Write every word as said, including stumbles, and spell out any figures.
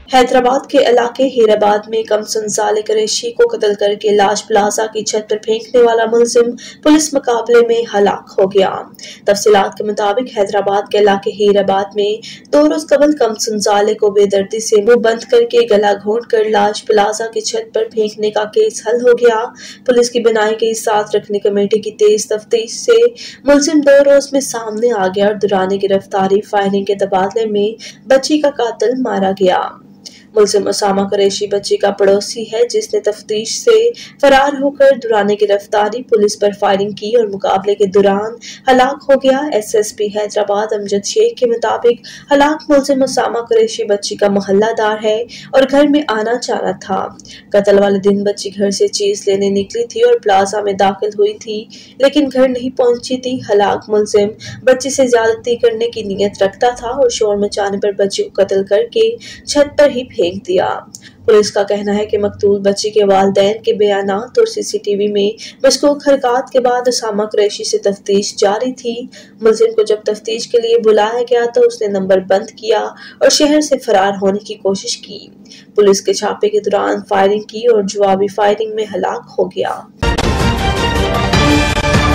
حیدرآباد کے علاقے ہیراباد میں کمسن ظالے قریشی کو قتل کر کے لاش پلازہ کی چھت پر پھینکنے والا ملزم پولیس مقابلے میں ہلاک ہو گیا۔ تفصیلات کے مطابق حیدرآباد کے علاقے ہیراباد میں دو روز قبل کمسن ظالے کو بے دردی سے منہ بند کر کے گلا گھونٹ کر لاش پلازہ کی چھت پر پھینکنے کا کیس حل ہو گیا۔ پولیس کی بنائی گئی سات رکنی کمیٹی کی تیز تفتیش سے ملزم دو روز میں سامنے آ گیا اور دوران گرفتاری فائرنگ کے تبادلے میں بچی کا قاتل مارا گیا۔ ملزم اسامہ قریشی بچی کا پڑوسی ہے جس نے تفتیش سے فرار ہو کر دوران گرفتاری پولیس پر فائرنگ کی اور مقابلے کے دوران ہلاک ہو گیا۔ S S P Hyderabad Amjad Shaikh کے مطابق ہلاک ملزم اسامہ قریشی بچی کا محلہ دار ہے اور گھر میں آنا جانا تھا۔ قتل والے دن بچی گھر سے چیز لینے نکلی تھی اور پلازہ میں داخل ہوئی تھی لیکن گھر نہیں پہنچی تھی۔ ہلاک ملزم بچی سے زیادتی کرنے کی نیت رکھتا تھا اور شور مچانے پر بچی کو قتل کر کے چھت پر ہی پھینک دیا۔ پولیس کا کہنا ہے کہ مقتول بچی کے والدین کے بیانات اور سی سی ٹی وی میں مشکوک حرکات کے بعد اسامہ قریشی سے تفتیش جاری تھی۔ ملزم کو جب تفتیش کے لیے بلایا گیا تو اس نے نمبر بند کیا اور شہر سے فرار ہونے کی کوشش کی۔ پولیس کے چھاپے کے دوران فائرنگ کی اور جوابی فائرنگ میں ہلاک ہو گیا۔